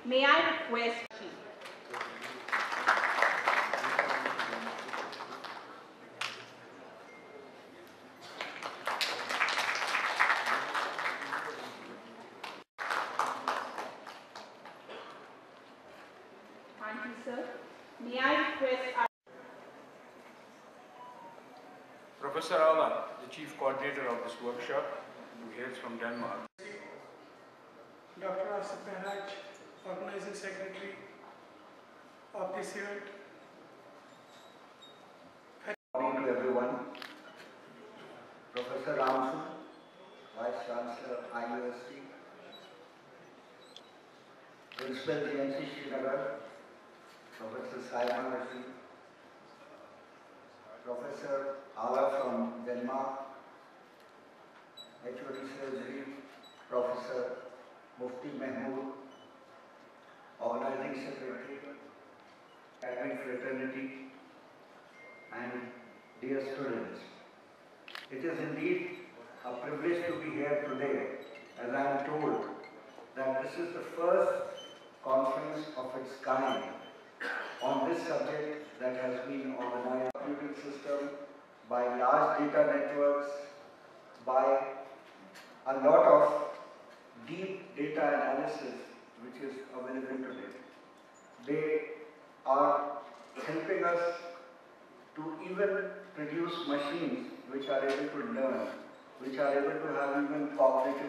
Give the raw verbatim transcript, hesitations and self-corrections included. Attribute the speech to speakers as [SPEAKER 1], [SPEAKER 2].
[SPEAKER 1] May I request Thank you, sir. May I request our
[SPEAKER 2] Professor Ala, the Chief Coordinator of this workshop, who hails from Denmark.
[SPEAKER 3] Doctor Asif Mehraj, Organizing Secretary of this event.
[SPEAKER 4] Good morning to everyone. Professor Ramsu, Vice Chancellor, I U S T, Principal G M C Srinagar, Professor Saima Rashid, Professor Ala from Denmark, H O D Surgery, Professor Mufti Mahmood, Organizing Secretary, Academic Fraternity, and dear students. It is indeed a privilege to be here today, as I am told that this is the first conference of its kind on this subject that has been organized by the computing system, by large data networks, by a lot of deep data analysis which is available today. They are helping us to even produce machines which are able to learn, which are able to have even cognitive.